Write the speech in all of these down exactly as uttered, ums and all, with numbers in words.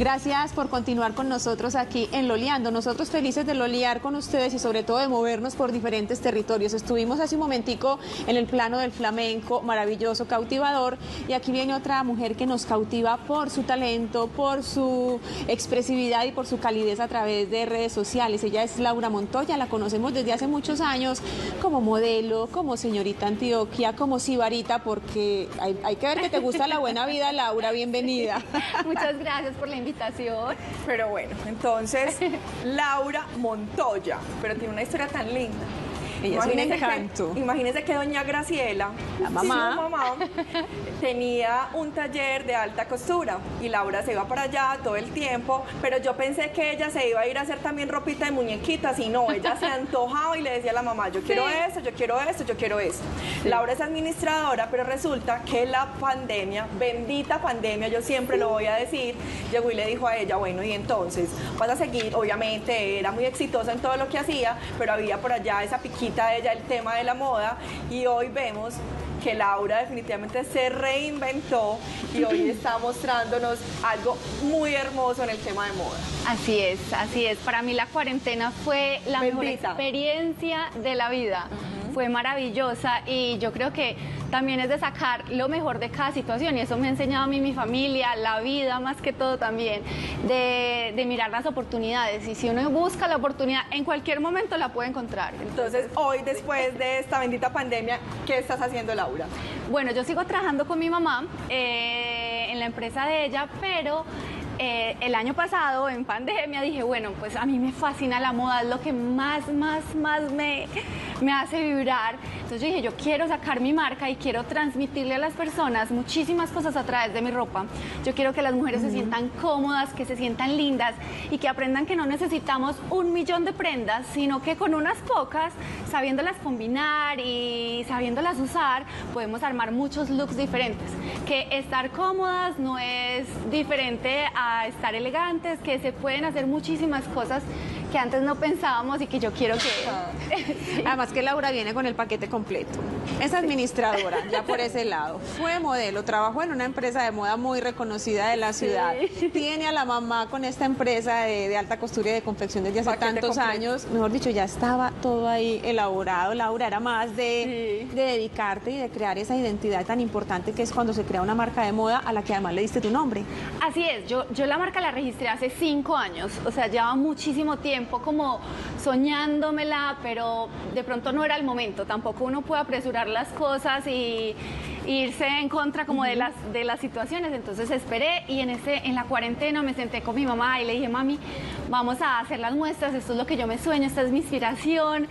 Gracias por continuar con nosotros aquí en Loleando. Nosotros felices de lolear con ustedes y sobre todo de movernos por diferentes territorios. Estuvimos hace un momentico en el plano del flamenco, maravilloso, cautivador, y aquí viene otra mujer que nos cautiva por su talento, por su expresividad y por su calidez a través de redes sociales. Ella es Laura Montoya, la conocemos desde hace muchos años como modelo, como señorita Antioquia, como sibarita, porque hay, hay que ver que te gusta la buena vida, Laura, bienvenida. Muchas gracias por la invitación. Pero bueno, entonces, Laura Montoya, pero tiene una historia tan linda. Ella es un encanto. Que, imagínense que doña Graciela, la mamá, su mamá, tenía un taller de alta costura y Laura se iba para allá todo el tiempo, pero yo pensé que ella se iba a ir a hacer también ropita de muñequitas y no, ella se antojaba y le decía a la mamá, yo quiero sí. esto, yo quiero esto, yo quiero esto. Sí. Laura es administradora, pero resulta que la pandemia, bendita pandemia, yo siempre sí. lo voy a decir, llegó y le dijo a ella, bueno, y entonces vas a seguir, obviamente era muy exitosa en todo lo que hacía, pero había por allá esa piquita de ella el tema de la moda y hoy vemos que Laura definitivamente se reinventó y hoy está mostrándonos algo muy hermoso en el tema de moda. Así es, así es. Para mí la cuarentena fue la Bendita. mejor experiencia de la vida. Uh-huh. Fue maravillosa y yo creo que también es de sacar lo mejor de cada situación y eso me ha enseñado a mí mi familia, la vida más que todo también, de, de mirar las oportunidades y si uno busca la oportunidad en cualquier momento la puede encontrar. Entonces hoy después de esta bendita pandemia, ¿qué estás haciendo, Laura? Bueno, yo sigo trabajando con mi mamá eh, en la empresa de ella, pero Eh, el año pasado, en pandemia, dije, bueno, pues a mí me fascina la moda, es lo que más, más, más me, me hace vibrar. Entonces yo dije, yo quiero sacar mi marca y quiero transmitirle a las personas muchísimas cosas a través de mi ropa. Yo quiero que las mujeres uh-huh. se sientan cómodas, que se sientan lindas y que aprendan que no necesitamos un millón de prendas, sino que con unas pocas, sabiéndolas combinar y sabiéndolas usar, podemos armar muchos looks diferentes. Que estar cómodas no es diferente a a estar elegantes, que se pueden hacer muchísimas cosas que antes no pensábamos y que yo quiero que... sí. Además que Laura viene con el paquete completo. Es administradora, ya por ese lado. Fue modelo, trabajó en una empresa de moda muy reconocida de la ciudad. Sí. Tiene a la mamá con esta empresa de, de alta costura y de confección desde hace paquete tantos completo. años. Mejor dicho, ya estaba todo ahí elaborado. Laura, era más de, sí. de dedicarte y de crear esa identidad tan importante que es cuando se crea una marca de moda a la que además le diste tu nombre. Así es, yo, yo la marca la registré hace cinco años, o sea, lleva muchísimo tiempo como soñándomela, pero de pronto no era el momento, tampoco uno puede apresurar las cosas y, y irse en contra como uh-huh. de las de las situaciones, entonces esperé y en ese en la cuarentena me senté con mi mamá y le dije, mami, vamos a hacer las muestras, esto es lo que yo me sueño, esta es mi inspiración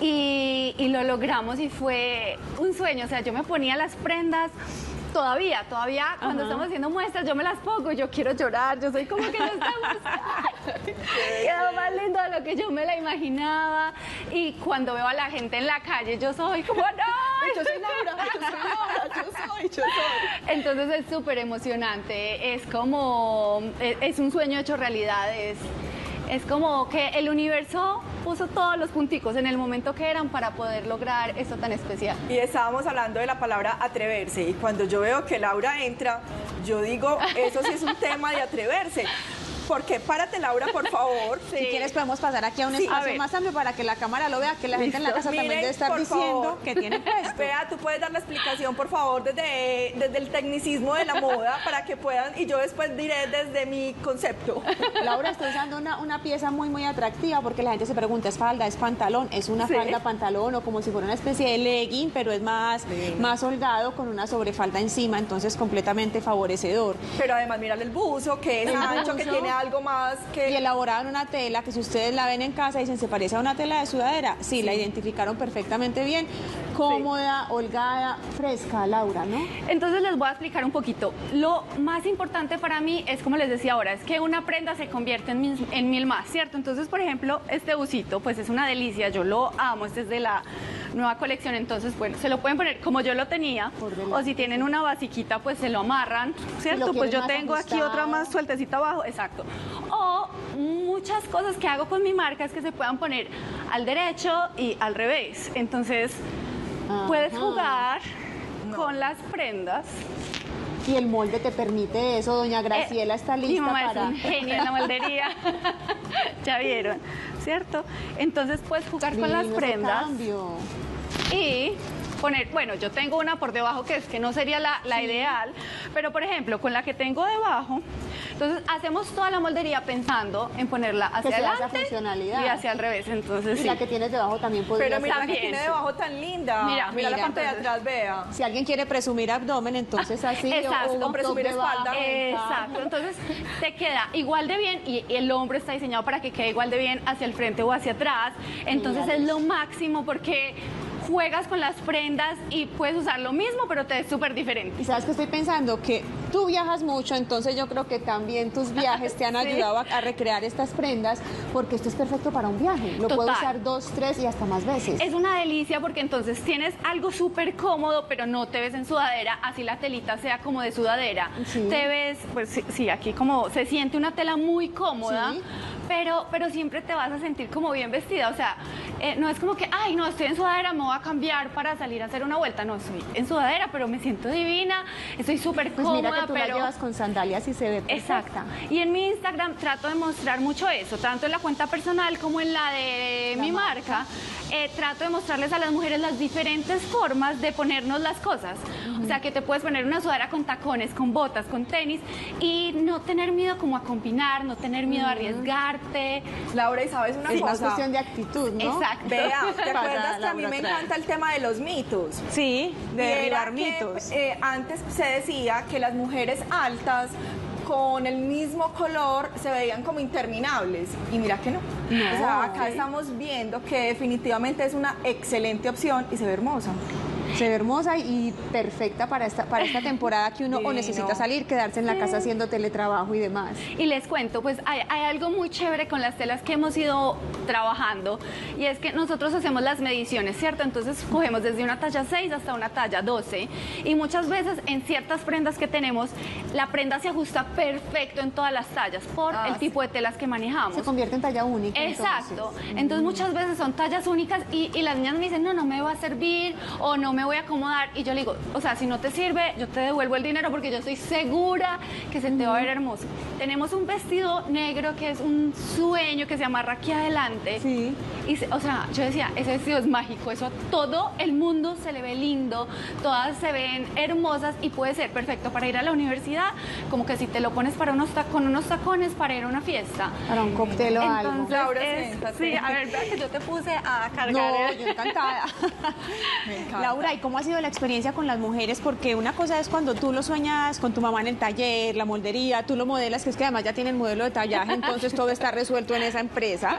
y, y lo logramos y fue un sueño, o sea, yo me ponía las prendas. Todavía, todavía cuando uh-huh. estamos haciendo muestras yo me las pongo y yo quiero llorar, yo soy como que no estamos. Quedó más lindo de lo que yo me la imaginaba y cuando veo a la gente en la calle yo soy como no, yo soy Laura, yo soy Laura, yo soy, yo soy. Entonces es súper emocionante, es como, es, es un sueño hecho realidad, es... Es como que el universo puso todos los punticos en el momento que eran para poder lograr esto tan especial. Y estábamos hablando de la palabra atreverse y cuando yo veo que Laura entra, yo digo, eso sí es un tema de atreverse. Porque párate, Laura, por favor. Sí. Si quieres podemos pasar aquí a un sí, espacio a más amplio para que la cámara lo vea, que la gente Listo. en la casa Miren, también debe estar diciendo favor. que tiene puesto. Vea, tú puedes dar la explicación, por favor, desde, desde el tecnicismo de la moda para que puedan, y yo después diré desde mi concepto. Laura está usando una, una pieza muy, muy atractiva porque la gente se pregunta, ¿es falda, es pantalón? Es una sí. falda, pantalón o como si fuera una especie de legging, pero es más, sí. más holgado con una sobrefalda encima, entonces completamente favorecedor. Pero además, mírale el buzo, que es el ancho, buzo, que tiene algo más que... Y elaborado en una tela que si ustedes la ven en casa dicen, ¿se parece a una tela de sudadera? Sí, sí. la identificaron perfectamente bien. Cómoda, sí. holgada, fresca, Laura, ¿no? Entonces les voy a explicar un poquito. Lo más importante para mí es, como les decía ahora, es que una prenda se convierte en mil, en mil más, ¿cierto? Entonces, por ejemplo, este busito, pues es una delicia, yo lo amo, este es de la nueva colección, entonces, bueno, se lo pueden poner como yo lo tenía, o si tienen una basiquita, pues se lo amarran, ¿cierto? Si pues yo tengo ajustado. Aquí otra más sueltecita abajo, exacto. O muchas cosas que hago con mi marca es que se puedan poner al derecho y al revés, entonces... Ajá. Puedes jugar no. con las prendas Y el molde te permite eso, doña Graciela Eh, está mi lista mamá para... es un genio en la moldería. Ya vieron, ¿cierto? Entonces puedes jugar con las Divino ese prendas cambio. y poner, bueno, yo tengo una por debajo que es que no sería la, la Sí. ideal, pero por ejemplo, con la que tengo debajo, entonces hacemos toda la moldería pensando en ponerla hacia sea esa adelante funcionalidad. y hacia el revés, entonces Y sí. la que tienes debajo también podría Pero ser. mira la que También, tiene sí. debajo tan linda. Mira, mira la mira, parte de entonces- atrás, vea. Si alguien quiere presumir abdomen, entonces así. o- Exacto. o un O presumir top debajo. espalda. Exacto, entonces te queda igual de bien y y el hombro está diseñado para que quede igual de bien hacia el frente o hacia atrás, entonces Mira es eso. lo máximo porque juegas con las prendas y puedes usar lo mismo pero te es súper diferente. Y sabes que estoy pensando que tú viajas mucho, entonces yo creo que también tus viajes te han ayudado a, a recrear estas prendas, porque esto es perfecto para un viaje. Lo puedo Total. usar dos, tres y hasta más veces. Es una delicia porque entonces tienes algo súper cómodo, pero no te ves en sudadera, así la telita sea como de sudadera. Sí. Te ves, pues sí, sí, aquí como se siente una tela muy cómoda, Sí. pero, pero siempre te vas a sentir como bien vestida. O sea, eh, no es como que, ay, no, estoy en sudadera, me voy a cambiar para salir a hacer una vuelta. No, estoy en sudadera, pero me siento divina, estoy súper Pues cómoda, mira que tú la pero... llevas con sandalias y se ve perfecta. Exacto. Y en mi Instagram trato de mostrar mucho eso, tanto en la cuenta personal como en la de La mi marca. marca. Eh, trato de mostrarles a las mujeres las diferentes formas de ponernos las cosas. O sea, que te puedes poner una sudadera con tacones, con botas, con tenis y no tener miedo como a combinar, no tener miedo a arriesgarte. Laura, y sabes una Es más cosa. cuestión de actitud, ¿no? Exacto. Vea, ¿te Para acuerdas que a mí Laura me Trae. encanta el tema de los mitos? Sí, Y de era derribar que, mitos. eh, antes se decía que las mujeres altas con el mismo color se veían como interminables y mira que no. No. O sea, acá estamos viendo que definitivamente es una excelente opción y se ve hermosa. Se ve hermosa y perfecta para esta, para esta temporada que uno o Divino. necesita salir, quedarse en la casa haciendo teletrabajo y demás. Y les cuento, pues hay, hay algo muy chévere con las telas que hemos ido trabajando y es que nosotros hacemos las mediciones, ¿cierto? Entonces cogemos desde una talla seis hasta una talla doce y muchas veces en ciertas prendas que tenemos, la prenda se ajusta perfecto en todas las tallas por Ah, el sí. tipo de telas que manejamos. Se convierte en talla única. Exacto. entonces. Entonces muchas veces son tallas únicas y, y las niñas me dicen, no, no me va a servir o no me voy a acomodar. Y yo le digo, o sea, si no te sirve, yo te devuelvo el dinero porque yo estoy segura que se te va a ver hermoso. Tenemos un vestido negro que es un sueño que se amarra aquí adelante. Sí. Y, se- o sea, yo decía, ese vestido es mágico, eso a todo el mundo se le ve lindo, todas se ven hermosas y puede ser perfecto para ir a la universidad, como que si te lo pones para unos ta- con unos tacones para ir a una fiesta. Para un cóctel o algo. Entonces, Laura, es- siéntate. sí, a ver, vea que yo te puse a cargar. No, el- yo encantada. Me encanta. Laura, ¿y cómo ha sido la experiencia con las mujeres? Porque una cosa es cuando tú lo sueñas con tu mamá en el taller, la moldería, tú lo modelas, que es que además ya tienen modelo de tallaje, entonces todo está resuelto en esa empresa.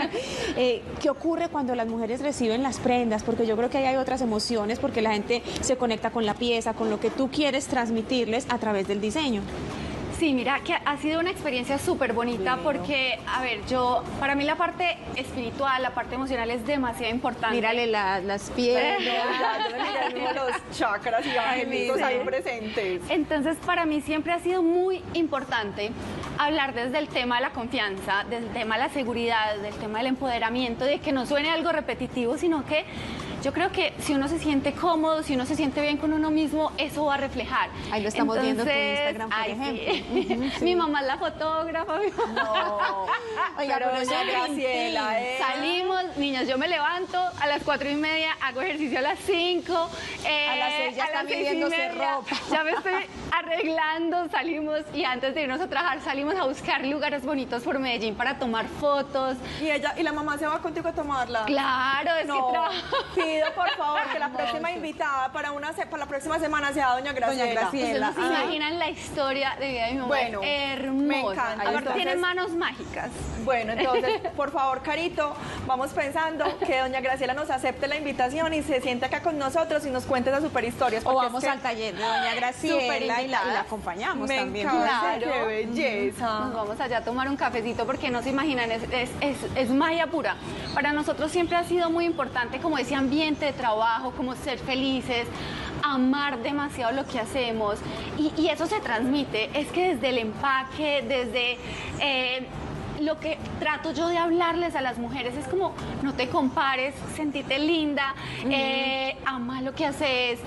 Eh, ¿Qué ocurre cuando las mujeres reciben las prendas? Porque yo creo que ahí hay otras emociones, porque la gente se conecta con la pieza, con lo que tú quieres transmitirles a través del diseño. Sí, mira, que ha sido una experiencia súper bonita porque, a ver, yo, para mí la parte espiritual, la parte emocional es demasiado importante. Mírale la- las piernas. Ya, yo me miré mismo los chakras y angelitos ahí presentes. Entonces, para mí siempre ha sido muy importante hablar desde el tema de la confianza, del tema de la seguridad, del tema del empoderamiento, de que no suene algo repetitivo, sino que yo creo que si uno se siente cómodo, si uno se siente bien con uno mismo, eso va a reflejar. Ahí lo estamos viendo en tu Entonces, Instagram, por ay, ejemplo. sí. Ujú, sí. Mi mamá es la fotógrafa. mi mamá- No, Oiga, pero pero doña eso Graciela, ¿eh? Salimos, niñas, yo me levanto a las cuatro y media, hago ejercicio a las cinco. eh, A las seis ya a está las seis y midiéndose media, ropa. Ya me estoy arreglando, salimos y antes de irnos a trabajar salimos a buscar lugares bonitos por Medellín para tomar fotos. Y ella y la mamá se va contigo a tomarla. Claro, es No, que trabajo. pido por favor que la próxima invitada para una se- para la próxima semana sea doña Graciela. Doña Graciela. Ustedes no se Ah. imaginan la historia de vida de mi mamá. Bueno, es hermosa. me encanta. Aparte Entonces- tiene manos mágicas. Bueno, entonces, por favor, Carito, vamos pensando que doña Graciela nos acepte la invitación y se siente acá con nosotros y nos cuente esas super historias. O porque vamos es que al taller de doña Graciela y la, y la invitadas. acompañamos me también. encanta, Claro. qué belleza. Nos vamos allá a tomar un cafecito porque no se imaginan, es, es, es, es magia pura. Para nosotros siempre ha sido muy importante como ese ambiente de trabajo, como ser felices, amar demasiado lo que hacemos y, y eso se transmite. Es que desde el empaque, desde... eh, lo que trato yo de hablarles a las mujeres es como no te compares, sentirte linda, eh, ama lo que haces,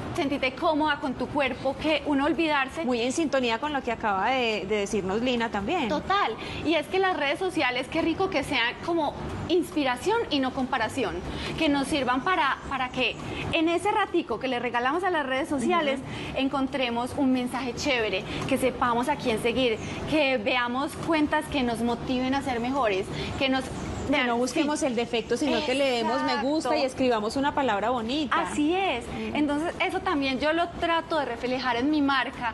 sentirte cómoda con tu cuerpo, que uno olvidarse. Muy en sintonía con lo que acaba de, de decirnos Lina también. Total, y es que las redes sociales, qué rico que sean como inspiración y no comparación, que nos sirvan para, para que en ese ratico que le regalamos a las redes sociales uh-huh. encontremos un mensaje chévere, que sepamos a quién seguir, que veamos cuentas que nos motiven a ser mejores, que nos... Que no busquemos sí. el defecto, sino Exacto. que le demos me gusta y escribamos una palabra bonita. Así es. Uh-huh. Entonces, eso también yo lo trato de reflejar en mi marca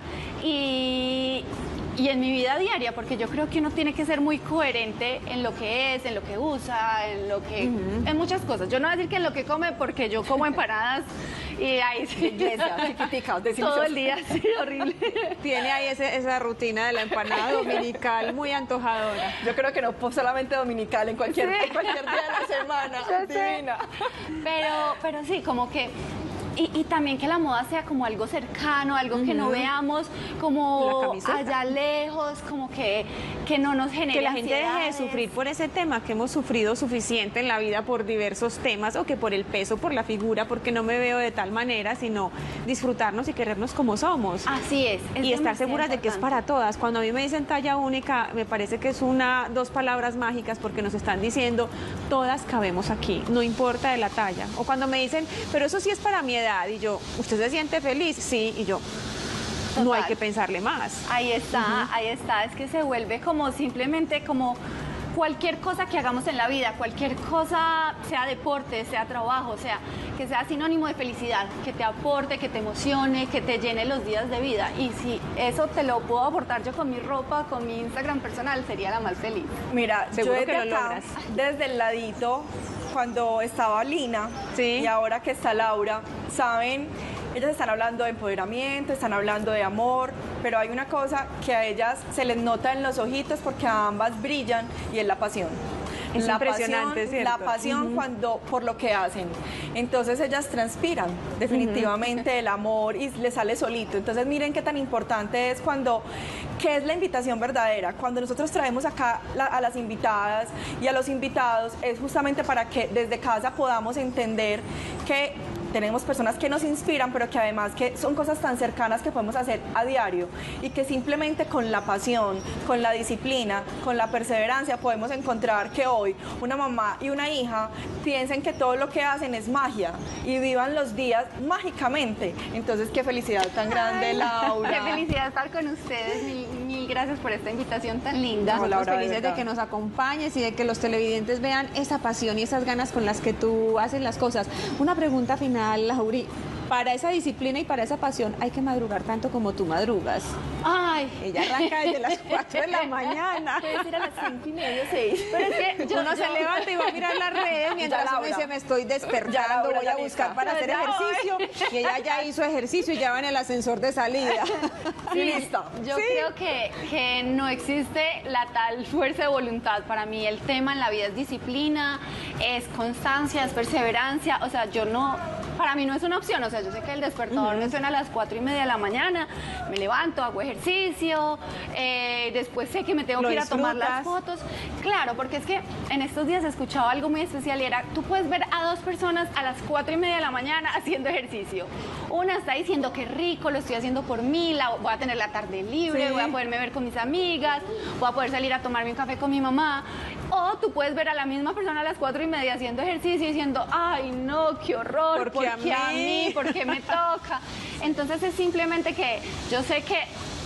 y... y en mi vida diaria, porque yo creo que uno tiene que ser muy coherente en lo que es, en lo que usa, en lo que... Uh-huh. en muchas cosas. Yo no voy a decir que en lo que come, porque yo como empanadas y ahí sí. Iglesia, chiquitica, todo el día, sí, horrible. Tiene ahí ese, esa rutina de la empanada dominical muy antojadora. Yo creo que no solamente dominical, en cualquier, sí. en cualquier día de la semana. Divina. Pero, pero sí, como que... Y, y también que la moda sea como algo cercano, algo uh-huh. que no veamos como allá lejos, como que, que no nos genere que la gente ansiedades. deje de sufrir por ese tema, que hemos sufrido suficiente en la vida por diversos temas, o que por el peso, por la figura, porque no me veo de tal manera, sino disfrutarnos y querernos como somos. Así es. es y estar seguras importante. de que es para todas. Cuando a mí me dicen talla única, me parece que es una, dos palabras mágicas, porque nos están diciendo, todas cabemos aquí, no importa de la talla. O cuando me dicen, pero eso sí es para mi edad. Y yo, ¿usted se siente feliz? Sí, y yo, Total. no hay que pensarle más. Ahí está, uh-huh. ahí está, es que se vuelve como simplemente como cualquier cosa que hagamos en la vida, cualquier cosa, sea deporte, sea trabajo, sea que sea sinónimo de felicidad, que te aporte, que te emocione, que te llene los días de vida. Y si eso te lo puedo aportar yo con mi ropa, con mi Instagram personal, sería la más feliz. Mira, seguro yo que lo acá, logras. Desde el ladito, cuando estaba Lina ¿Sí? y ahora que está Laura, saben, ellas están hablando de empoderamiento, están hablando de amor, pero hay una cosa que a ellas se les nota en los ojitos porque a ambas brillan y es la pasión. Es la impresionante, pasión, ¿cierto? La pasión uh-huh. cuando, por lo que hacen. Entonces ellas transpiran definitivamente uh-huh. el amor y les sale solito. Entonces miren qué tan importante es cuando, ¿qué es la invitación verdadera? Cuando nosotros traemos acá la, a las invitadas y a los invitados es justamente para que desde casa podamos entender que tenemos personas que nos inspiran, pero que además que son cosas tan cercanas que podemos hacer a diario y que simplemente con la pasión, con la disciplina, con la perseverancia podemos encontrar que hoy una mamá y una hija piensen que todo lo que hacen es magia y vivan los días mágicamente. Entonces, qué felicidad tan grande, Ay, Laura. Qué felicidad estar con ustedes. Mil, mil gracias por esta invitación tan linda. Nosotros Laura, felices de, de que nos acompañes y de que los televidentes vean esa pasión y esas ganas con las que tú haces las cosas. Una pregunta final, Lauri, para esa disciplina y para esa pasión hay que madrugar tanto como tú madrugas. Ay, ella arranca desde las cuatro de la mañana. Puede ser a las cinco y media, seis. Pero es que yo, uno yo, se levanta y va a mirar las redes mientras uno dice, me estoy despertando, voy a buscar para hacer ejercicio. Y ella ya hizo ejercicio y ya va en el ascensor de salida. Sí, listo. Yo ¿Sí? creo que, que no existe la tal fuerza de voluntad. Para mí el tema en la vida es disciplina, es constancia, es perseverancia. O sea, yo no... Para mí no es una opción, o sea, yo sé que el despertador uh-huh. me suena a las cuatro y media de la mañana, me levanto, hago ejercicio, eh, después sé que me tengo ¿Lo que ir disfrutas? a tomar las fotos. Claro, porque es que en estos días he escuchado algo muy especial y era, tú puedes ver a dos personas a las cuatro y media de la mañana haciendo ejercicio. Una está diciendo que rico, lo estoy haciendo por mí, la, voy a tener la tarde libre, sí. voy a poderme ver con mis amigas, voy a poder salir a tomarme un café con mi mamá. O tú puedes ver a la misma persona a las cuatro y media haciendo ejercicio y diciendo, ay no, qué horror, porque, porque a, a mí? mí, porque me toca. Entonces es simplemente que yo sé que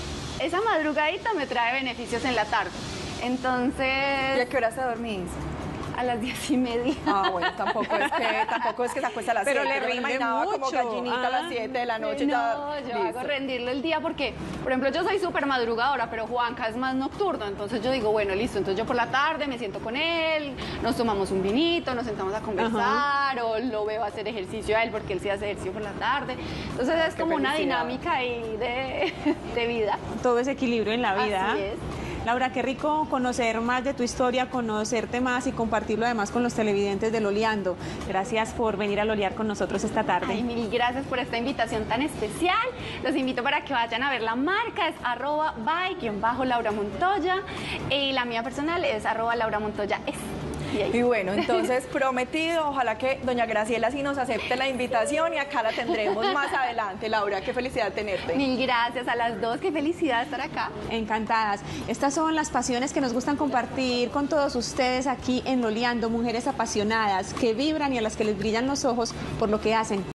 esa madrugadita me trae beneficios en la tarde. Entonces... ¿Y a qué hora te dormís? A las diez y media. Ah, bueno, tampoco es que, tampoco es que se acuesta a las siete. Pero le rinde mucho. Como gallinita ah, a las siete de la noche. No, ya, yo listo. hago rendirlo el día porque, por ejemplo, yo soy súper madrugadora, pero Juanca es más nocturno. Entonces yo digo, bueno, listo. Entonces yo por la tarde me siento con él, nos tomamos un vinito, nos sentamos a conversar, Ajá. o lo veo hacer ejercicio a él porque él sí hace ejercicio por la tarde. Entonces es Qué como felicidad. Una dinámica ahí de, de vida. Todo ese equilibrio en la vida. Así es. Laura, qué rico conocer más de tu historia, conocerte más y compartirlo además con los televidentes de Loleando. Gracias por venir a lolear con nosotros esta tarde. Ay, mil gracias por esta invitación tan especial. Los invito para que vayan a ver la marca, es arroba by-Laura Montoya y la mía personal es arroba Laura Montoya. Es. Y bueno, entonces prometido, ojalá que doña Graciela sí nos acepte la invitación y acá la tendremos más adelante. Laura, qué felicidad tenerte. Mil gracias a las dos, qué felicidad estar acá. Encantadas. Estas son las pasiones que nos gustan compartir con todos ustedes aquí en Loleando, mujeres apasionadas que vibran y a las que les brillan los ojos por lo que hacen.